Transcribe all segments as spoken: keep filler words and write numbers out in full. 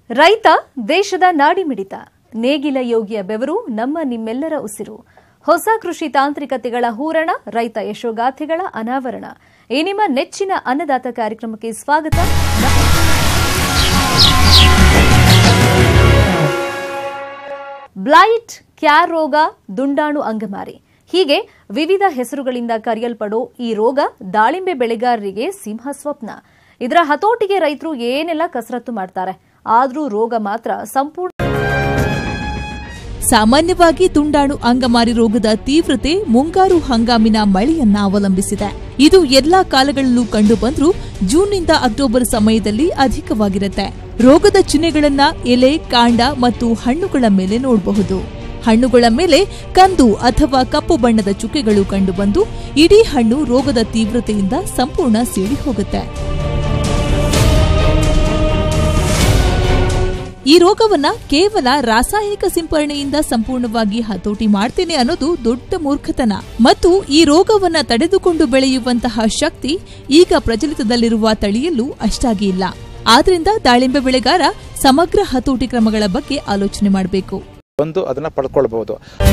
ರೈತ ದೇಶದ ನಾಡಿಮಿಡಿತ. ನೇಗಿಲ ಯೋಗಿಯ ಬೆವರು ನಮ್ಮ ನಿಮ್ಮೆಲ್ಲರ ಉಸಿರು. ಹೊಸ ಕೃಷಿ ತಾಂತ್ರಿಕತೆಗಳ ಹೂರಣ, ರೈತ ಯಶೋಗಾಥೆಗಳ ಅನಾವರಣ. ಈ ನಿಮ್ಮ ನೆಚ್ಚಿನ ಅನ್ನದಾತ ಕಾರ್ಯಕ್ರಮಕ್ಕೆ ಸ್ವಾಗತ. ಬ್ಲೈಟ್, ಕ್ಯಾರ್ ರೋಗ, ದುಂಡಾಣು ಅಂಗಮಾರಿ ಹೀಗೆ ವಿವಿಧ ಹೆಸರುಗಳಿಂದ ಕರೆಯಲ್ಪಡೋ ಈ ರೋಗ ದಾಳಿಂಬೆ ಬೆಳೆಗಾರರಿಗೆ ಸಿಂಹ ಸ್ವಪ್ನ. ಇದರ ಹತೋಟಿಗೆ ರೈತರು ಏನೆಲ್ಲ ಕಸರತ್ತು ಮಾಡ್ತಾರೆ, ಆದರೂ ರೋಗ ಮಾತ್ರ ಸಂಪೂರ್ಣ. ಸಾಮಾನ್ಯವಾಗಿ ದುಂಡಾಣು ಅಂಗಮಾರಿ ರೋಗದ ತೀವ್ರತೆ ಮುಂಗಾರು ಹಂಗಾಮಿನ ಮಳೆಯನ್ನ ಅವಲಂಬಿಸಿದೆ. ಇದು ಎಲ್ಲಾ ಕಾಲಗಳಲ್ಲೂ ಕಂಡುಬಂದ್ರೂ ಜೂನ್ನಿಂದ ಅಕ್ಟೋಬರ್ ಸಮಯದಲ್ಲಿ ಅಧಿಕವಾಗಿರುತ್ತೆ. ರೋಗದ ಚಿಹ್ನೆಗಳನ್ನ ಎಲೆ, ಕಾಂಡ ಮತ್ತು ಹಣ್ಣುಗಳ ಮೇಲೆ ನೋಡಬಹುದು. ಹಣ್ಣುಗಳ ಮೇಲೆ ಕಂದು ಅಥವಾ ಕಪ್ಪು ಬಣ್ಣದ ಚುಕ್ಕೆಗಳು ಕಂಡುಬಂದು ಇಡೀ ಹಣ್ಣು ರೋಗದ ತೀವ್ರತೆಯಿಂದ ಸಂಪೂರ್ಣ ಸೀಳಿ ಹೋಗುತ್ತೆ. ಈ ರೋಗವನ್ನ ಕೇವಲ ರಾಸಾಯನಿಕ ಸಿಂಪರಣೆಯಿಂದ ಸಂಪೂರ್ಣವಾಗಿ ಹತೋಟಿ ಮಾಡ್ತೇನೆ ಅನ್ನೋದು ದೊಡ್ಡ ಮೂರ್ಖತನ. ಮತ್ತು ಈ ರೋಗವನ್ನ ತಡೆದುಕೊಂಡು ಬೆಳೆಯುವಂತಹ ಶಕ್ತಿ ಈಗ ಪ್ರಚಲಿತದಲ್ಲಿರುವ ತಳಿಯಲ್ಲೂ ಅಷ್ಟಾಗಿ ಇಲ್ಲ. ಆದ್ರಿಂದ ದಾಳಿಂಬೆ ಬೆಳೆಗಾರ ಸಮಗ್ರ ಹತೋಟಿ ಕ್ರಮಗಳ ಬಗ್ಗೆ ಆಲೋಚನೆ ಮಾಡಬೇಕು. ಒಂದು ಅದನ್ನ ಪಡ್ಕೊಳ್ಬಹುದು.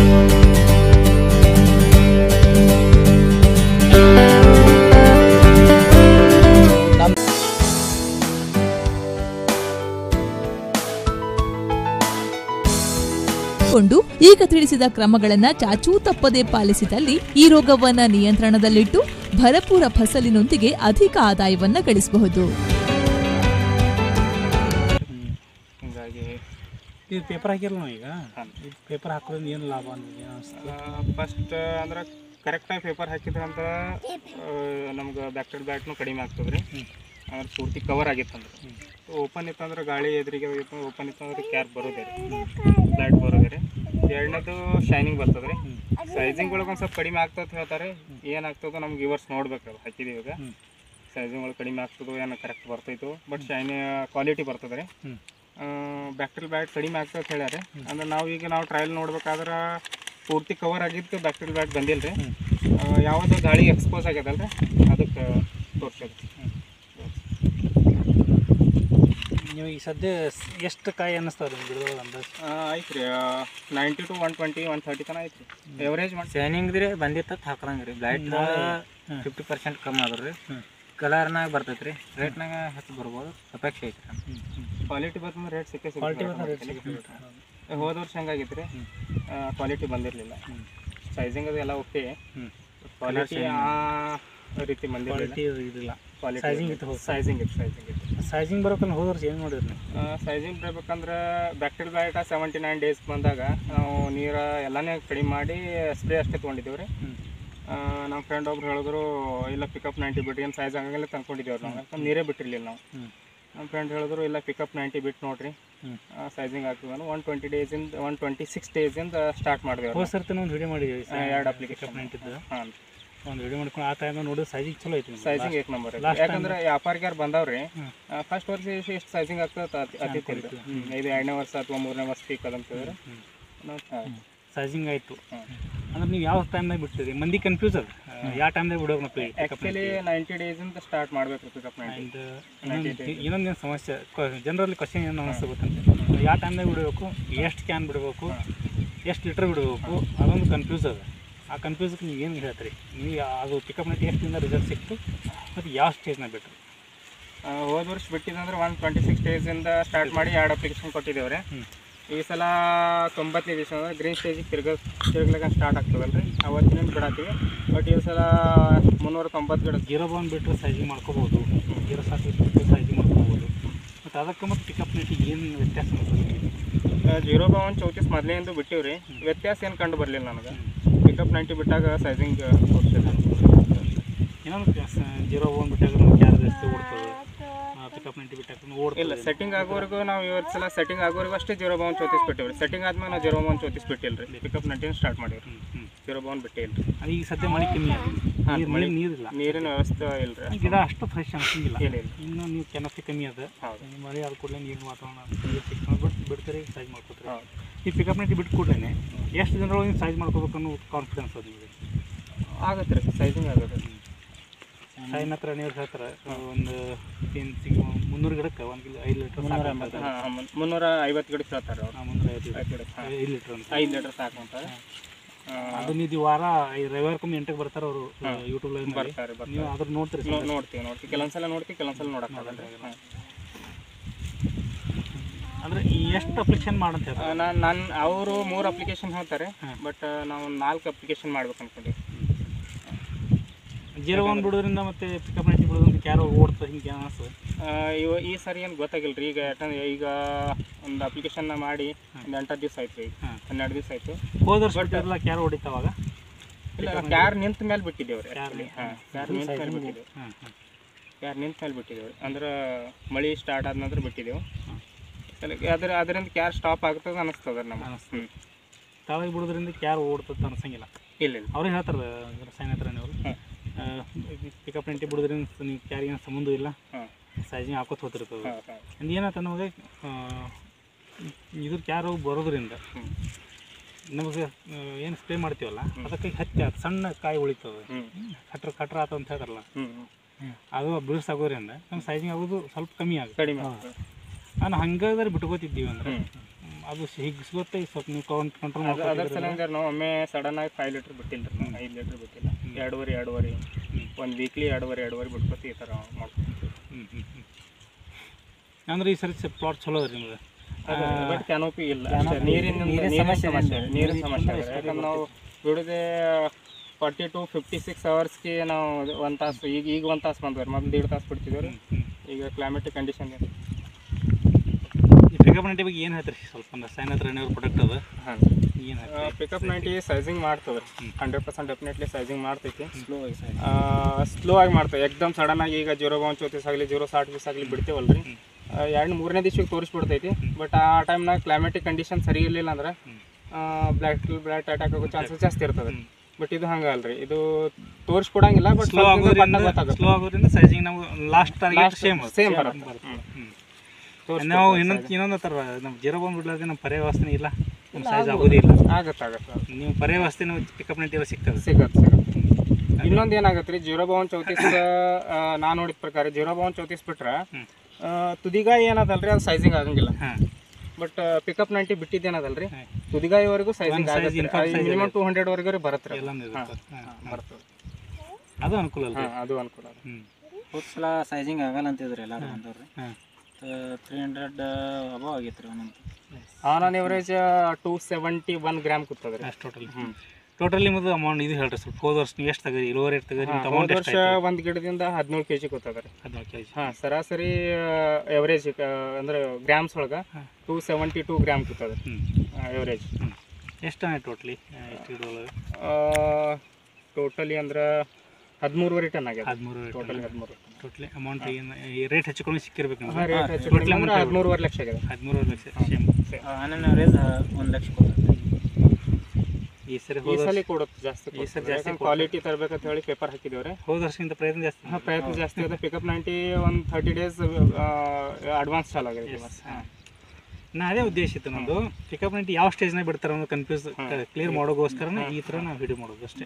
ಕೊಂಡು ಈಗ ತಿಳಿಸಿದ ಕ್ರಮಗಳನ್ನ ಚಾಚೂ ತಪ್ಪದೆ ಪಾಲಿಸಿದಲ್ಲಿ ಈ ರೋಗವನ್ನ ನಿಯಂತ್ರಣದಲ್ಲಿಟ್ಟು ಭರಪೂರ ಫಸಲಿನೊಂದಿಗೆ ಅಧಿಕ ಆದಾಯವನ್ನ ಗಳಿಸಬಹುದು. ಇದು ಪೇಪರ್ ಹಾಕಿರಲ್ಲ ಈಗ ಇದು ಪೇಪರ್ ಹಾಕೋದ್ರಿಂದ ಏನು ಲಾಭ ಫಸ್ಟ್ ಅಂದ್ರೆ ಕರೆಕ್ಟಾಗಿ ಪೇಪರ್ ಹಾಕಿದ್ರೆ ಅಂತ ನಮ್ಗೆ ಬ್ಯಾಕ್ಟೀರಿಯಲ್ ಬ್ಯಾಟ್ನು ಕಡಿಮೆ ಆಗ್ತದೆ ರೀ. ಅಂದ್ರೆ ಪೂರ್ತಿ ಕವರ್ ಆಗಿತ್ತಂದ್ರೆ ಓಪನ್ ಇತ್ತಂದ್ರೆ ಗಾಳಿ ಎದುರಿಗೆ ಓಪನ್ ಇತ್ತಂದ್ರೆ ಕ್ಯಾರ್ ಬರೋದೇ ರೀ, ಬ್ಲೈಟ್ ಬರೋದೇ ರೀ. ಎರಡನೇದು ಶೈನಿಂಗ್ ಬರ್ತದೆ ರೀ. ಸೈಜಿಂಗ್ ಒಳಗೆ ಒಂದು ಸ್ವಲ್ಪ ಕಡಿಮೆ ಆಗ್ತದೆ ಹೇಳ್ತಾರೆ. ಏನಾಗ್ತದೋ ನಮ್ಗೆ ಇವರ್ಸ್ ನೋಡ್ಬೇಕು ಹಾಕಿದೀವಿ ಈಗ. ಸೈಜಿಂಗ್ ಒಳಗೆ ಕಡಿಮೆ ಆಗ್ತದೋ ಏನೋ ಕರೆಕ್ಟ್ ಬರ್ತೈತು, ಬಟ್ ಶೈನಿ ಕ್ವಾಲಿಟಿ ಬರ್ತದೆ ರೀ. ಬ್ಯಾಕ್ಟೀರಿಯಲ್ ಬ್ಯಾಟ್ ಕಡಿಮೆ ಆಗ್ತದೆ ಹೇಳ್ಯಾರೆ. ಅಂದ್ರೆ ನಾವು ಈಗ ನಾವು ಟ್ರಯಲ್ ನೋಡ್ಬೇಕಾದ್ರೆ ಪೂರ್ತಿ ಕವರ್ ಆಗಿದ್ದು ಬ್ಯಾಕ್ಟೀರಿಯಲ್ ಬ್ಯಾಟ್ ಬಂದಿಲ್ಲ ರೀ. ಯಾವುದೋ ಗಾಳಿ ಎಕ್ಸ್ಪೋಸ್ ಆಗ್ಯದಲ್ಲ ರೀ, ಅದಕ್ಕೆ ತೋರಿಸೋದು. ನೀವು ಈಗ ಸದ್ಯ ಎಷ್ಟು ಕಾಯಿ ಅನ್ನಿಸ್ತದೆ ನಿಮ್ಮ ಗಿಡಗಳು ಅಂದಾಜು? ಆಯ್ತು ರೀ, ninety to one twenty one thirty ತನಕ ಐತೆ ರೀ ಎವರೇಜ್ ಮಾಡಿ. ಶೈನಿಂಗ್ ರೀ ಬಂದಿತ್ತ ಹಾಕಂಗೆ ರೀ. ಬ್ಲೈಟ್ ಫಿಫ್ಟಿ ಪರ್ಸೆಂಟ್ ಕಮ್ಮಿ ಆದ್ರೆ ರೀ, ಕಲರ್ನಾಗ ಬರ್ತೈತೆ ರೀ. ರೇಟ್ನಾಗ ಹೆಚ್ಚು ಬರ್ಬೋದು, ಅಪೇಕ್ಷೆ ಐತೆ ರೀ. ಕ್ವಾಲಿಟಿ ಬರ್ತಂದ್ರೆ ರೇಟ್ ಸಿಕ್ಕೇ ಕ್ವಾಲಿಟಿ ಸಿಗುತ್ತೆ. ಹೋದ ವರ್ಷ ಹಂಗಾಗಿತ್ತು ರೀ, ಕ್ವಾಲಿಟಿ ಬಂದಿರಲಿಲ್ಲ. ಸೈಜಿಂಗ್ ಅದು ಎಲ್ಲ ಓಕೆ, ಕ್ವಾಲಿಟಿ ಆ ರೀತಿ ಬಂದಿರಲಿಲ್ಲ. ಕ್ವಾಲಿಟಿ ಇದಿಲ್ಲ, ಕ್ವಾಲಿಟಿ ಸೈಜಿಂಗ್ ಇತ್ತು. ಸೈಜಿಂಗ್ ಇತ್ತು ಸೈಜಿಂಗ್ ಇತ್ತು ಸೈಜಿಂಗ್ ಬರೋಕಲ್ಲ ಹೋದ ವರ್ಷ ಏನು ಮಾಡಿರಿ ನೀವು? ಸೈಜಿಂಗ್ ಬರ್ಬೇಕಂದ್ರೆ ಬ್ಯಾಕ್ಟೀರಿಯಲ್ ಬ್ಯಾಟ್ ಸೆವೆಂಟಿ ನೈನ್ ಡೇಸ್ ಬಂದಾಗ ನಾವು ನೀರು ಎಲ್ಲನೇ ಕಡಿಮೆ ಮಾಡಿ ಸ್ಪ್ರೇ ಅಷ್ಟೇ ತೊಗೊಂಡಿದ್ದೀವಿ ರೀ. ನಮ್ಮ ಫ್ರೆಂಡ್ ಒಬ್ರು ಹೇಳಿದ್ರು, ಇಲ್ಲ ಪಿಕಪ್ ನೈಂಟಿ ಬಿಟ್ಟು ಏನು ಸೈಜ್ ಆಗಂಗೆಲ್ಲ ತಂದ್ಕೊಂಡಿದ್ದೇವ್ರಿ ನಾವು, ಯಾಕಂದ್ರೆ ನೀರೇ ಬಿಟ್ಟಿರಲಿಲ್ಲ ನಾವು. ನಮ್ಮ ಫ್ರೆಂಡ್ ಹೇಳಿದ್ರು, ಇಲ್ಲ ಪಿಕಪ್ ನೈಂಟಿ ಬಿಟ್ಟು ನೋಡಿರಿ ಸೈಜಿಂಗ್ ಆಗ್ತದೆ. ಒನ್ ಟ್ವೆಂಟಿ ಡೇಸಿಂದ ಒನ್ ಟ್ವೆಂಟಿ ಸಿಕ್ಸ್ ಡೇಸಿಂದ ಸ್ಟಾರ್ಟ್ ಮಾಡಿದೆವು. ಹೋದ ಸರ್ತಿ ಒಂದು ವಿಡಿಯೋ ಮಾಡಿದ್ದೀವಿ, ಎರಡು ಅಪ್ಲಿಕೇಶನ್ ನೈಂಟಿದ್ದು. ಹಾಂ, ಒಂದು ವಿಡಿಯೋ ಮಾಡ್ಕೊಂಡು ಆ ಟೈಮ್ ನೋಡಿ ಸೈಜಿಂಗ್ ಚಲೋ ಐತಿ. ಸೈಜಿಂಗ್ ಏಕ್ ನಂಬರ್. ಯಾಕಂದ್ರೆ ವ್ಯಾಪಾರಿಗಾರು ಬಂದವ್ರಿ ಫಸ್ಟ್ ವರ್ಷ ಎಷ್ಟು ಸೈಜಿಂಗ್ ಆಗ್ತದೆ ಅತಿತ್ತಿಲ್ಲ. ಇದು ಎರಡನೇ ವರ್ಷ ಅಥವಾ ಮೂರನೇ ವರ್ಷ ಪೀಕ್ ಅದಂತಂದ್ರೆ ಸೈಜಿಂಗ್ ಆಯಿತು. ಅಂದ್ರೆ ನೀವು ಯಾವ ಟೈಮ್ನಾಗ ಬಿಡ್ತೀರಿ? ಮಂದಿ ಕನ್ಫ್ಯೂಸ್ ಅದ ಯಾವ ಟೈಮ್ನಾಗ ಬಿಡೋಕೆ ನಾವು? ಆ್ಯಕ್ಚುಲಿ ನೈಂಟಿ ಡೇಸಿಂದ ಸ್ಟಾರ್ಟ್ ಮಾಡಬೇಕು ಪಿಕಪ್ ನೈಂಟಿ. ಇನ್ನೊಂದೇನು ಸಮಸ್ಯೆ ಜನರಲ್ಲಿ ಕ್ವಶನ್ ಏನು ಅನಿಸ್ತಾ ಗೊತ್ತಂತೆ, ಯಾವ ಟೈಮ್ನಾಗ ಬಿಡಬೇಕು, ಎಷ್ಟು ಕ್ಯಾನ್ ಬಿಡಬೇಕು, ಎಷ್ಟು ಲೀಟ್ರ್ ಬಿಡಬೇಕು, ಅದೊಂದು ಕನ್ಫ್ಯೂಸ್ ಅದ. ಆ ಕನ್ಫ್ಯೂಸ್ಗೆ ನೀವು ಏನು ಹೇಳ್ತೀರಿ? ನೀವು ಅದು ಪಿಕಪ್ ನೈಂಟಿ ಎಷ್ಟಿಂದ ರಿಸಲ್ಟ್ ಸಿಕ್ತು ಮತ್ತು ಯಾವ ಸ್ಟೇಜ್ನಾಗ ಬಿಟ್ಟರು? ಹೋದ ವರ್ಷ ಬಿಟ್ಟಿದಂದ್ರೆ ಒನ್ ಟ್ವೆಂಟಿ ಸಿಕ್ಸ್ ಡೇಸಿಂದ ಸ್ಟಾರ್ಟ್ ಮಾಡಿ ಎರಡು ಅಪ್ಲಿಕೇಶನ್ ಕೊಟ್ಟಿದ್ದೇವೆ ರೀ. ಈ ಸಲ ತೊಂಬತ್ತನೇ ದಿವಸ ಅಂದ್ರೆ ಗ್ರೀನ್ ಸ್ಟೇಜಿಗೆ ತಿರ್ಗ ತಿರ್ಗ್ಲಿಕ್ಕೆ ಸ್ಟಾರ್ಟ್ ಆಗ್ತದಲ್ಲ ರೀ, ಅವತ್ತಿನ ಬಿಡತ್ತೀವಿ. ಬಟ್ ಈ ಸಲ ಮುನ್ನೂರ ತೊಂಬತ್ತು ಗಿಡ ಜೀರೋ ಬಾನ್ ಬಿಟ್ಟರೆ ಸೈಜಿಂಗ್ ಮಾಡ್ಕೋಬೋದು, ಜೀರೋ ಸಾಕು ಬಿಟ್ಟು ಸೈಜಿಂಗ್ ಮಾಡ್ಕೋಬೋದು. ಮತ್ತು ಅದಕ್ಕೆ ಮತ್ತು ಪಿಕಪ್ ನೈಟಿಗೆ ಏನು ವ್ಯತ್ಯಾಸ ಮಾಡ್ತೀವಿ? ಜೀರೋ ಬಾನ್ ಚೌತೀಸ್ ಮೊದಲಿಂದ ಬಿಟ್ಟಿವಿ ರೀ, ವ್ಯತ್ಯಾಸ ಏನು ಕಂಡು ಬರಲಿಲ್ಲ ನನಗೆ. ಪಿಕಪ್ ನೈಂಟಿ ಬಿಟ್ಟಾಗ ಸೈಜಿಂಗ್ ತೋರಿಸಿದೆ. ಇನ್ನೊಂದು ಜೀರೋ ಬಾನ್ ಬಿಟ್ಟಾಗ ನಮ್ಗೆ ಕ್ಯಾರ್ ಎಷ್ಟು ಓಡ್ತದೆ, ಪಿಕಪ್ ನೈಂಟಿ ಬಿಟ್ಟಾಗ ಓಡ್ತಿಲ್ಲ. ಇಲ್ಲ, ಸೆಟ್ಟಿಂಗ್ ಆಗೋವರೆಗೂ ನಾವು ಇವತ್ತು ಸಲ ಸೆಟ್ಟಿಂಗ್ ಆಗೋವರೆಗೂ ಅಷ್ಟೇ ಜೀರೋ ಬಾನ್ ಚೌತೀಸ್ ಬಿಟ್ಟಿವಿ. ಸೆಟ್ಟಿಂಗ್ ಆದ್ಮೇಲೆ ನಾವು ಜೀರೋ ಬಾನ್ ಚೌತೀಸ್ ಬಿಟ್ಟಿಲ್ಲ ರೀ, ಪಿಕಪ್ ನೈಂಟಿನ ಸ್ಟಾರ್ಟ್ ಮಾಡಿವ್ರಿ. ಜೀರೋ ಬಾನ್ ಬಿಟ್ಟೇ ಇಲ್ಲ ರೀ. ಈಗ ಸದ್ಯ ಮಳೆ ಕಮ್ಮಿ ಆಗಿದೆ, ಮಳೆ ನೀರಿಲ್ಲ, ನೀರಿನ ವ್ಯವಸ್ಥೆ ಇಲ್ಲ ರೀ. ಗಿಡ ಅಷ್ಟು ಫ್ರೆಶ್ ಅನ್ಸಂಗಿಲ್ಲ. ಏನಿಲ್ಲ, ಇನ್ನು ನೀವು ಕೆನಫಿ ಕಮ್ಮಿ ಅದ. ಹೌದು, ಮಳೆ ಆದ ಕೂಡಲೇ ನೀರಿನ ವಾತಾವರಣ ನೀರು ಸಿಕ್ಕೊಂಡು ಬಿಟ್ಟು ಬಿಡ್ತಾರೆ, ಸೈಜ್ ಮಾಡ್ಕೋತಾರೆ. ಈ ಪಿಕಪ್ ನೈಂಟಿ ಬಿಟ್ಟು ಕೂಡಲೇ ಎಷ್ಟು ಜನರೊಳಗೆ ಸೈಜ್ ಮಾಡ್ಕೋಬೇಕು ಅನ್ನೋ ಕಾನ್ಫಿಡೆನ್ಸ್ ಅದು ನಿಮಗೆ ಆಗುತ್ತೆ ರೀ? ಸೈಜಿಂಗ್ ಆಗುತ್ತೆ. ಸಾಯಿನ ಹತ್ರ ನೀರು ಹೇಳ್ತಾರೆ ಒಂದು ಏನು ಮುನ್ನೂರು ಗಿಡಕ್ಕೆ ಒಂದು ಕಿಲೋ ಐದು ಲೀಟ್ರ್ ಹಾಂ ಮುನ್ನೂರ ಐವತ್ತು ಗಿಡಕ್ಕೆ ಹೇಳ್ತಾರೆ ಅವ್ರು ಮುನ್ನೂರ ಐದು ಗಿಡಕ್ಕೆ ಐದು ಲೀಟ್ರ್ ಅಂತ ಐದು ಲೀಟ್ರ್ ಸಾಕು ಅಂತಾರೆ. ಅದು ನೀವು ವಾರ ರವಿವಾರಕ್ಕೊಮ್ಮೆ ಎಂಟಕ್ಕೆ ಬರ್ತಾರೆ ಅವರು ಯೂಟ್ಯೂಬ್ ಬರ್ತಾರೆ ನೀವು ಅದ್ರ ನೋಡ್ತೀರಿ ಬರ್ತಾರೆ ನೋಡ್ತೀವಿ ನೋಡ್ತೀವಿ ಕೆಲವೊಂದ್ಸಲ ನೋಡ್ತೀವಿ ಕೆಲವೊಂದ್ಸಲ ನೋಡೋಕ್ಕಾಗಲ್ಲ. ಹಾಂ ಅಂದರೆ ಎಷ್ಟು ಅಪ್ಲಿಕೇಶನ್ ಮಾಡಂತ ಹೇಳ್ತಾರೆ? ನಾನು ನಾನು ಅವರು ಮೂರು ಅಪ್ಲಿಕೇಶನ್ ಹೇಳ್ತಾರೆ, ಬಟ್ ನಾವು ನಾಲ್ಕು ಅಪ್ಲಿಕೇಶನ್ ಮಾಡ್ಬೇಕು ಅಂದ್ಕೊಂಡ್ವಿ. ಜೀರೋ ಒನ್ ಬಿಡೋದ್ರಿಂದ ಮತ್ತೆ ಪಿಕಪ್ ನೈಂಟಿ ಬಿಡೋದ್ರಿಂದ ಕ್ಯಾರೋ ಓಡ್ತದೆ ಹಿಂಗೆ ಅನಿಸ್ತದೆ. ಇವ ಈ ಸರಿ ಏನು ಗೊತ್ತಾಗಿಲ್ಲ ರೀ. ಈಗ ಯಾಕಂದ್ರೆ ಈಗ ಒಂದು ಅಪ್ಲಿಕೇಶನ್ನ ಮಾಡಿ ಒಂದು ಎಂಟು ದಿವಸ ಆಯ್ತು ರೀ, ಹನ್ನೆರಡು ದಿವಸ ಆಯಿತು. ಹೋದ ವರ್ಷ ಬಿಟ್ಟಿರಲ್ಲ ಕ್ಯಾರೋ ಹೊಡಿತಾವಾಗ? ಇಲ್ಲ, ಕ್ಯಾರ್ ನಿಂತ ಮೇಲೆ ಬಿಟ್ಟಿದ್ದೇವೆ ರೀ. ಆ್ಯಕ್ಚುಲಿ ಹಾಂ ಕ್ಯಾರ್ ನಿಂತ ಮೇಲೆ ಬಿಟ್ಟಿದ್ದೇವೆ ಕ್ಯಾರ್ ನಿಂತ ಮೇಲೆ ಬಿಟ್ಟಿದ್ದೇವೆ ಅಂದ್ರೆ ಮಳೆ ಸ್ಟಾರ್ಟ್ ಆದ ನಂತರ ಬಿಟ್ಟಿದ್ದೆವು. ಅದ್ರ ಅದರಿಂದ ಕ್ಯಾರ್ ಸ್ಟಾಪ್ ಆಗ್ತದೆ ಅನ್ನಿಸ್ತದೆ ನಮ್ಗೆ. ಹ್ಞೂ ತಾವಾಗಿ ಬಿಡೋದ್ರಿಂದ ಕ್ಯಾರ್ ಓಡ್ತದೆ ಅನ್ಸಂಗಿಲ್ಲ. ಇಲ್ಲ ಇಲ್ಲ ಅವ್ರಿಗೆ ಹೇಳ್ತಾರೆ ಸೈನ್ ಹತ್ರ ಅವರು ಪಿಕಪ್ ನೈಂಟಿ ಬಿಡೋದ್ರಿಂದ ನೀವು ಕ್ಯಾರಿಗೆ ಸಂಬಂಧ ಇಲ್ಲ, ಸೈಜಿಂಗ್ ಹಾಕೋತ ಹೋತಿರ್ತದೆ. ಅಂದು ಏನಾಯ್ತು ನಮಗೆ ಇದ್ರ ಕ್ಯಾರ್ ಹೋಗಿ ಬರೋದ್ರಿಂದ ನಮಗೆ ಏನು ಸ್ಪ್ರೇ ಮಾಡ್ತೀವಲ್ಲ ಅದಕ್ಕೆ ಹತ್ತಿ ಅದು ಸಣ್ಣ ಕಾಯಿ ಉಳಿತದೆ, ಕಟ್ರ ಕಟ್ರ ಆತ ಅಂತ ಹೇಳ್ತಾರಲ್ಲ, ಅದು ಬಿಡಿಸಾಗೋದ್ರಿಂದ ನಮ್ಮ ಸೈಜಿಂಗ್ ಆಗೋದು ಸ್ವಲ್ಪ ಕಮ್ಮಿ ಆಗುತ್ತೆ, ಕಡಿಮೆ. ನಾನು ಹಂಗಾದ್ರೆ ಬಿಟ್ಕೋತಿದ್ದೀವಿ ಅಂದರೆ ಅದು ಹಿಗ್ಸ್ಗೊತ್ತೆ ಸ್ವಲ್ಪ ನೀವು ಕೌಂಟ್ ಕಂಟ್ರೋಲ್ ಮಾಡೋದು. ಅದರ ಸಲ ನಾವು ಒಮ್ಮೆ ಸಡನ್ ಆಗಿ ಫೈವ್ ಲೀಟ್ರ್ ಬಿಟ್ಟಿಲ್ಲ ರೀ, ನಾವು ಐದು ಲೀಟ್ರ್ ಬಿಟ್ಟಿಲ್ಲ. ಎರಡೂವರೆ ಎರಡೂವರೆ ಒಂದು ವೀಕ್ಲಿ ಎರಡೂವರೆ ಎರಡೂವರೆ ಬಿಟ್ಕೊತಿ ಈ ಥರ ಮಾಡ್ತೀವಿ. ಹ್ಞೂ ಹ್ಞೂ ಹ್ಞೂ ಅಂದ್ರೆ ಈ ಸರಿ ಪ್ಲಾಟ್ ಚಲೋ ಅದ ನಿಮ್ಗೆ? ಬಟ್ ಕ್ಯಾನೋಪಿ ಇಲ್ಲ, ನೀರಿನ ನೀರಿನ ಸಮಸ್ಯೆ ನೀರಿನ ಸಮಸ್ಯೆ ಇದೆ. ಯಾಕಂದ್ರೆ ನಾವು ಬಿಡೋದೇ ಫಾರ್ಟಿ ಟು ಫಿಫ್ಟಿ ಸಿಕ್ಸ್ ಅವರ್ಸ್ಗೆ ನಾವು ಒಂದು ತಾಸು ಈಗ ಈಗ ಒಂದು ತಾಸು ಬಂದ್ವಿ ರೀ, ಮೊದಲು ಎರಡು ತಾಸು ಬಿಡ್ತಿದ್ದೇವೆ ರೀ. ಈಗ ಕ್ಲೈಮೇಟಿಕ್ ಕಂಡೀಷನ್ ಇದೆ. ಈ ಪಿಕಪ್ ನೈಂಟಿ ಬಗ್ಗೆ ಏನು ಹೇಳ್ತೀರಿ ಸ್ವಲ್ಪ? ಅಂದ್ರೆ ಸೈನ್ ಹತ್ರ ಏನಾದ್ರು ಪ್ರಾಡಕ್ಟ್ ಅದ? ಹಾಂ, ಏನು ಹೇಳ್ತೀರಿ? ಪಿಕಪ್ ನೈಂಟಿ ಸೈಜಿಂಗ್ ಮಾಡ್ತದೆ ರೀ, ಹಂಡ್ರೆಡ್ ಪರ್ಸೆಂಟ್ ಡೆಫಿನೆಟ್ಲಿ ಸೈಜಿಂಗ್ ಮಾಡ್ತೈತಿ. ಸ್ಲೋ ಆಗಿ ಸ್ಲೋ ಆಗಿ ಮಾಡ್ತೇವೆ. ಎಕ್ದಮ್ ಸಡನ್ ಆಗಿ ಈಗ ಜೀರೋ ಬಾನ್ ಚೌತೀಸ್ ಆಗಲಿ ಜೀರೋ ಸಾಟ್ ಬೀಸ್ ಆಗಲಿ ಬಿಡ್ತೇವಲ್ಲ ರೀ, ಎರಡು ಮೂರನೇ ದಿವ್ಸಕ್ಕೆ ತೋರಿಸ್ಬಿಡ್ತೈತಿ. ಬಟ್ ಆ ಟೈಮ್ನಾಗ ಕ್ಲೈಮೇಟಿಕ್ ಕಂಡೀಷನ್ ಸರಿ ಇರಲಿಲ್ಲ ಅಂದ್ರೆ ಬ್ಲ್ಯಾಕ್ ಬ್ಲ್ಯಾಕ್ ಅಟ್ಯಾಕ್ ಆಗೋ ಚಾನ್ಸಸ್ ಜಾಸ್ತಿ ಇರ್ತದೆ. ಬಟ್ ಇದು ಹಂಗಲ್ಲ ರೀ, ಇದು ತೋರಿಸ್ಕೊಡಂಗಿಲ್ಲ. ಬಟ್ ಸ್ಲೋ ಆಗೋದ್ರಿಂದ ಸ್ಲೋ ಆಗೋದ್ರಿಂದ ಸೈಜಿಂಗ್ ನಾವು ಲಾಸ್ಟ್ ಟಾರ್ಗೆಟ್ ಸೇಮ್ ಸೇಮ್ ಬರುತ್ತೆ. ನಾವು ಇನ್ನೊಂದು ಇನ್ನೊಂದು ಥರ ನಮ್ಮ ಜೀರೋ ಬಾಂಬ್ ಬಿಡ್ಲಾರ್ದೆ ನಮ್ಮ ಪರ್ಯಾಯ ವ್ಯವಸ್ಥೆ ಇಲ್ಲ, ನಮ್ಮ ಸೈಜ್ ಆಗೋದಿಲ್ಲ. ಆಗತ್ತೆ ಆಗತ್ತೆ ನೀವು ಪರ್ಯಾಯ ವ್ಯವಸ್ಥೆ ನಾವು ಪಿಕಪ್ ನೈಂಟಿ ಎಲ್ಲ ಸಿಗ್ತದೆ ಸಿಗತ್ತೆ ಸಿಗತ್ತೆ. ಇನ್ನೊಂದು ಏನಾಗುತ್ತೆ ರೀ, ಜೀರೋ ಬಾವನ್ ಚೌತೀಸ್ ನಾನು ನೋಡಿದ ಪ್ರಕಾರ ಜೀರೋ ಬಾವನ್ ಚೌತೀಸ್ ಬಿಟ್ರೆ ತುದಿಗಾಯಿ ಏನದಲ್ರಿ ಅದು ಸೈಜಿಂಗ್ ಆಗಂಗಿಲ್ಲ. ಬಟ್ ಪಿಕಪ್ ನೈಂಟಿ ಬಿಟ್ಟಿದ್ದೇನದಲ್ರಿ ತುದಿಗಾಯಿವರೆಗೂ ಸೈಜಿಂಗ್ ಆಗುತ್ತೆ. ಮಿನಿಮಮ್ ಟೂ ಹಂಡ್ರೆಡ್ ವರೆಗೂ ಬರುತ್ತೆ ಎಲ್ಲ ಬರ್ತದೆ. ಅದು ಅನುಕೂಲ ಅಲ್ಲ? ಅದು ಅನುಕೂಲ ಅದ. ಹೋದ ಸಲ ಸೈಜಿಂಗ್ ಆಗಲ್ಲ ಅಂತಿದ್ರಿ ಎಲ್ಲರೂ ಬಂದವ್ರಿ. ತ್ರೀ ಹಂಡ್ರೆಡ್ ಅಬವ್ ಆಗೈತೆ ರೀ ಒಂದೊಂದು. On on average two seventy one gram ಕೂತದೆ ರೀ ಅಷ್ಟು ಟೋಟಲ್. ಟೋಟಲಿ ನಿಮ್ಮದು ಅಮೌಂಟ್ ಇದು ಹೇಳ್ರಿ ಸ್ವಲ್ಪ. ಹೋದ ವರ್ಷ ನೀವು ಎಷ್ಟು ತಗರಿ ಇಳುವರಿ ಎಷ್ಟು ತಗರಿ? ಹೋದ ವರ್ಷ ಒಂದು ಗಿಡದಿಂದ ಹದಿನೇಳು ಕೆ ಜಿ ಕೂತದೆ ರೀ. ಹದಿನೇಳು ಕೆ ಜಿ ಹಾಂ, ಸರಾಸರಿ ಎವರೇಜ್ ಅಂದ್ರೆ ಗ್ರಾಮ್ಸ್ ಒಳಗೆ ಟೂ ಸೆವೆಂಟಿ ಟೂ ಗ್ರಾಮ್ ಕೂತದೆ ಎವರೇಜ್. ಎಷ್ಟು ಟೋಟ್ಲಿ ಎಷ್ಟು ಇಳುವರಿ? ಟೋಟಲಿ ಅಂದ್ರೆ ಹದಿಮೂರುವರೆ ಟನ್ ಆಗಿದೆ. ಹದಿಮೂರು ಟೋಟಲಿ ಹದಿಮೂರು ಟೋಟ್ಲಿ ಅಮೌಂಟ್ ಏನು ರೇಟ್ ಹೆಚ್ಚಿಕೊಂಡು ಸಿಕ್ಕಿರ್ಬೇಕು ನಮ್ಗೆ? ರೇಟ್ ಹೆಚ್ಚು ಅಂದ್ರೆ ಹದಿಮೂರುವರೆ ಲಕ್ಷ ಆಗಿದೆ. ಹದಿಮೂರುವರೆ ಲಕ್ಷ ಸೇಮ್ ಆನ್ ಅವರೇಜ್ ಒಂದು ಲಕ್ಷ ಕೊಡ್ತೈತೆ. ಈ ಸರಿ ಈ ಸಲ ಕೊಡುತ್ತೆ ಜಾಸ್ತಿ. ಈ ಸರಿ ಜಾಸ್ತಿ ಕ್ವಾಲಿಟಿ ತರಬೇಕಂತ ಹೇಳಿ ಪೇಪರ್ ಹಾಕಿದ್ದೇವೆ. ಹೋದ ವರ್ಷಕ್ಕಿಂತ ಪ್ರಯತ್ನ ಜಾಸ್ತಿ. ಹಾಂ, ಪ್ರಯತ್ನ ಜಾಸ್ತಿ ಇದೆ. ಪಿಕಪ್ ನೈಂಟಿ ಒಂದು ಥರ್ಟಿ ಡೇಸ್ ಅಡ್ವಾನ್ಸ್ ಚಾಲ್ ಆಗಿದೆ. ನಾ ಅದೇ ಉದ್ದೇಶ ಇತ್ತು ನಮ್ಮದು, ಪಿಕಪ್ ನೈಂಟಿ ಯಾವ ಸ್ಟೇಜ್ನಾಗ ಬಿಡ್ತಾರೆ ಅನ್ನೋದು ಕನ್ಫ್ಯೂಸ್ ಕ್ಲಿಯರ್ ಮಾಡೋಗೋಸ್ಕರನೇ ಈ ಥರ ನಾವು ವಿಡಿಯೋ ಮಾಡೋದು ಅಷ್ಟೇ.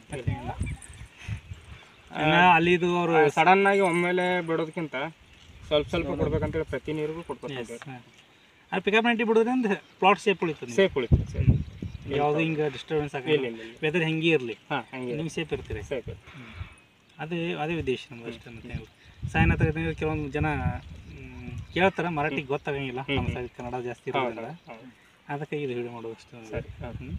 ಅಲ್ಲಿ ಇದು ಅವರು ಸಡನ್ ಆಗಿ ಒಮ್ಮೆಲೆ ಬಿಡೋದಕ್ಕಿಂತ ಸ್ವಲ್ಪ ಸ್ವಲ್ಪ ಕೊಡ್ಬೇಕಂತೇಳಿ ಪ್ರತಿ ನೀರಿಗೂ ಕೊಡ್ಬೇಕು. ಅದು ಪಿಕಪ್ ನೈಂಟಿ ಬಿಡೋದ್ರಿಂದ ಪ್ಲಾಟ್ ಸೇಫ್ ಉಳಿತದೆ. ಸೇಫ್ ಉಳಿತದೆ. ಸೇಫ್ ಯಾವುದು ಹಿಂಗೆ ಡಿಸ್ಟರ್ಬೆನ್ಸ್ ಆಗಲ್ಲ, ವೆದರ್ ಹೆಂಗೆ ಇರಲಿ ಹಾಂ ಹಂಗೆ ನೀವು ಸೇಫ್ ಇರ್ತೀರಿ. ಸೇಫ್ ಅದೇ ಅದೇ ಉದ್ದೇಶ ನಮ್ದು ಅಷ್ಟೇ. ಮತ್ತೆ ಸಾಯನ ಹತ್ರ ಕೆಲವೊಂದು ಜನ ಕೇಳ್ತಾರೆ, ಮರಾಠಿಗೆ ಗೊತ್ತಾಗಂಗಿಲ್ಲ, ನಮ್ಮ ಸೈಡ್ ಕನ್ನಡ ಜಾಸ್ತಿ ಇರೋದ್ರಿಂದ ಅದಕ್ಕೆ ಇದು ವಿಡಿಯೋ ಮಾಡೋದು ಅಷ್ಟೇ. ಸರಿ.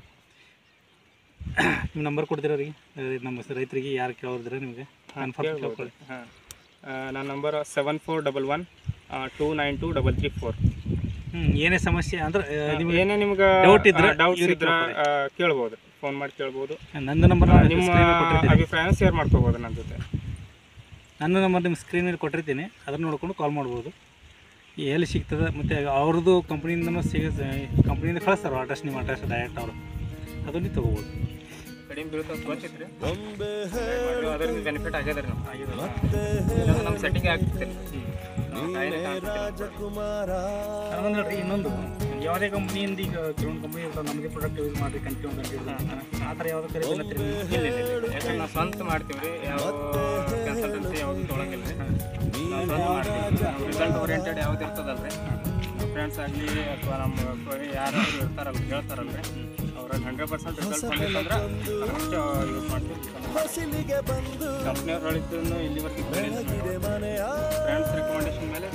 ನಿಮ್ಮ ನಂಬರ್ ಕೊಡ್ತೀರವ್ರಿಗೆ, ನಮ್ಮ ರೈತರಿಗೆ ಯಾರು ಕೇಳೋದಿದ್ರೆ ನಿಮಗೆ ಕನ್ಫರ್ಮ್ ಕೇಳ್ಕೊಳ್ಳಿ. ಹಾಂ, ನನ್ನ number seven four double one two nine two double three four. ಹ್ಞೂ ಏನೇ ಸಮಸ್ಯೆ ಅಂದ್ರೆ ನಿಮ್ಗೆ ಏನೇ ನಿಮ್ಗೆ ಡೌಟ್ ಇದ್ರೆ ಡೌಟ್ಸ್ ಇದ್ರೆ ಕೇಳ್ಬೋದು, ಫೋನ್ ಮಾಡಿ ಕೇಳ್ಬೋದು. ನಂದು ನಂಬರ್ ನಿಮ್ಮ ಅಭಿಪ್ರಾಯನ ಶೇರ್ ಮಾಡ್ಕೋಬೋದು ನನ್ನ ಜೊತೆ. ನನ್ನ ನಂಬರ್ ನಿಮ್ಮ ಸ್ಕ್ರೀನ್ ಮೇಲೆ ಕೊಟ್ಟಿರ್ತೀನಿ, ಅದನ್ನು ನೋಡ್ಕೊಂಡು ಕಾಲ್ ಮಾಡ್ಬೋದು. ಎಲ್ಲಿ ಸಿಗ್ತದೆ ಮತ್ತು ಅವ್ರದ್ದು ಕಂಪ್ನಿಯಿಂದನೂ ಸಿಗ ಕಂಪ್ನಿಯಿಂದ ಕಳಿಸ್ತಾರೆ ಅಡ್ರೆಸ್, ನಿಮ್ಮ ಅಡ್ರೆಸ್ ಡೈರೆಕ್ಟ್ ಅವರು ಅದು ನೀವು ತೊಗೋಬೋದು. ಕಡಿಮೆ ಬೀಳ್ತದೆ ಗೊತ್ತಿತ್ತು ರೀ, ಅದರಿಂದ ಬೆನಿಫಿಟ್ ಆಗ್ಯದ ರೀ. ನಮ್ಮ ಆಗಿದಲ್ಲ ನಮ್ಮ ಸೆಟ್ಟಿಂಗ್ ಆಗ್ತಿತ್ತು. ಅದೊಂದು ಹೇಳ್ರಿ. ಇನ್ನೊಂದು ಯಾವುದೇ ಕಂಪ್ನಿಯಿಂದ ಈಗ ಕೆಲವೊಂದು ಕಂಪ್ನಿ ಇರ್ತಾವೆ, ನಮಗೆ ಪ್ರಾಡಕ್ಟ್ ಯೂಸ್ ಮಾಡಿರಿ ಕಂಟಿನ್ಯೂ ಕಂಟಿನ್ಯೂ ಆ ಥರ ಯಾವುದೋ ಕರೆ ಬಂದಿರಿ? ಯಾಕಂದ್ರೆ ನಾವು ಸ್ವಂತ ಮಾಡ್ತೀವಿ ರೀ, ಯಾವ ಕನ್ಸಲ್ಟೆನ್ಸಿ ಯಾವುದು ತೊಗೊಳಂಗಿಲ್ಲ ರೀ. ನಾವು ಸ್ವಂತ ಮಾಡ್ತೀವಿ. ರಿಸಲ್ಟ್ ಓರಿಯೆಂಟೆಡ್ ಯಾವ್ದು ಇರ್ತದಲ್ಲ ರೀ, ಫ್ರೆಂಡ್ಸ್ ಆಗಲಿ ಅಥವಾ ನಮ್ಮ ಯಾರು ಇರ್ತಾರಲ್ಲ ಹೇಳ್ತಾರಲ್ಲ ರೀ, ಅವ್ರಲ್ಲಿ ಹಂಡ್ರೆಡ್ ಪರ್ಸೆಂಟ್ ರಿಸಲ್ಟ್ ಬಂದಿತ್ತಂದ್ರೆ ಅದಷ್ಟೇ ಯೂಸ್ ಮಾಡ್ತೀವಿ. ಕಂಪ್ನಿಯವ್ರು ಹೇಳಿದ್ದು ಇಲ್ಲಿವರೆಗೆ ಫ್ರೆಂಡ್ಸ್ ರಿಕಮೆಂಡೇಶನ್ ಮೇಲೆ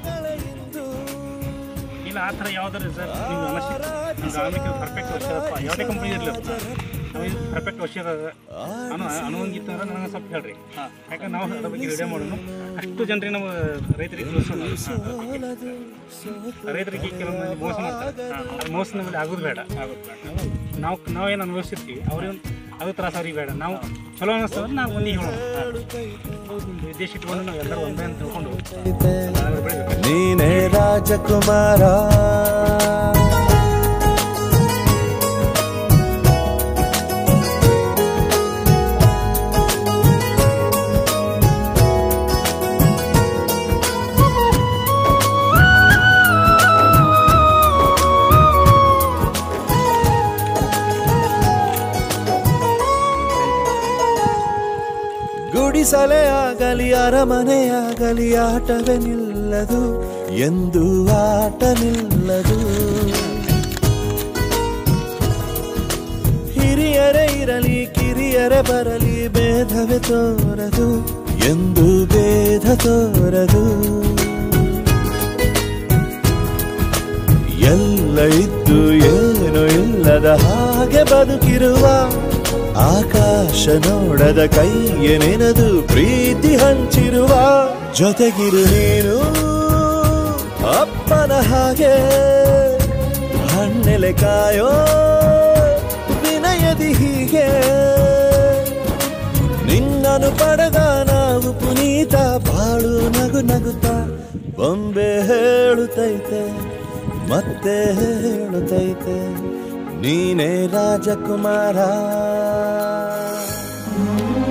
ಇಲ್ಲ ಆ ಥರ ಯಾವ್ದಾರು ಸರ್ ನಿಮ್ಗೆ ಅನಿಸಿತ್ತು ಈಗ ಆಮೇಲೆ ಪರ್ಫೆಕ್ಟ್ ವರ್ಷದಪ್ಪ ಯಾವುದೇ ಕಂಪ್ನಿ ಇರಲಿ ನಮಗೆ ಪರ್ಫೆಕ್ಟ್ ವರ್ಷದ ಅನು ಅನುವಂಗಿತ್ತು ಅಂದ್ರೆ ನನಗೆ ಸ್ವಲ್ಪ ಹೇಳ್ರಿ. ಯಾಕಂದ್ರೆ ನಾವು ಅದ್ರ ಬಗ್ಗೆ ವಿಡಿಯೋ ಮಾಡೋಣ, ಅಷ್ಟು ಜನರಿಗೆ ನಾವು ರೈತರಿಗೆ ತಿಳಿಸೋಣ. ರೈತರಿಗೆ ಕೆಲವೊಂದು ಮೋಸ ಮಾಡ್ತಾರೆ, ಮೋಸ ನಮ್ಮಲ್ಲಿ ಆಗೋದು ಬೇಡ. ಆಗೋದು ಬೇಡ ನಾವು ನಾವೇನು ಅನುಭವಿಸಿರ್ತೀವಿ ಅವ್ರಿಗೆ ಅದು ತ್ರಾಸ ಅವ್ರಿಗೆ ಬೇಡ. ನಾವು ಚಲೋ ಅನ್ನಿಸ್ತಂದ್ರೆ ನಾವು ಒಂದಿಗೆ ಹೇಳೋಣ, ವಿದೇಶ ಇಟ್ಕೊಂಡು ನಾವು ಎಲ್ಲರೂ ಒಂದೇ ಅಂತ ತಿಳ್ಕೊಂಡು ಬೆಳಿಬೇಕು. ನೀನೇ ರಾಜಕುಮಾರ ಗುಡಿಸಲೇ ಆಗಲಿ ಅರಮನೆಯಾಗಲಿ ಆಟವೇ ನಿಲ್ಲದು, ಎಂದು ಆಟ ನಿಲ್ಲದು. ಹಿರಿಯರೇ ಇರಲಿ ಕಿರಿಯರೇ ಬರಲಿ ಭೇದವೇ ತೋರದು, ಎಂದು ಭೇದ ತೋರದು. ಎಲ್ಲ ಇದ್ದು ಏನು ಇಲ್ಲದ ಹಾಗೆ ಬದುಕಿರುವ ಆಕಾಶ ನೋಡದ ಕೈಯೇ ನೆನೆದು ಪ್ರೀತಿ ಹಂಚಿರುವ ಜೊತೆಗಿರು ನೀನು ಅಪ್ಪನ ಹಾಗೆ ಹಣ್ಣೆಲೆ ಕಾಯೋ ವಿನಯದಿ ಹೀಗೆ ನಿನ್ನನು ಪಡೆದ ನಾವು ಪುನೀತ ಬಾಳು ನಗು ನಗುತ್ತಾ ಬೊಂಬೆ ಹೇಳುತ್ತೈತೆ ಮತ್ತೆ ಹೇಳುತ್ತೈತೆ ನೀನೇ ರಾಜಕುಮಾರ.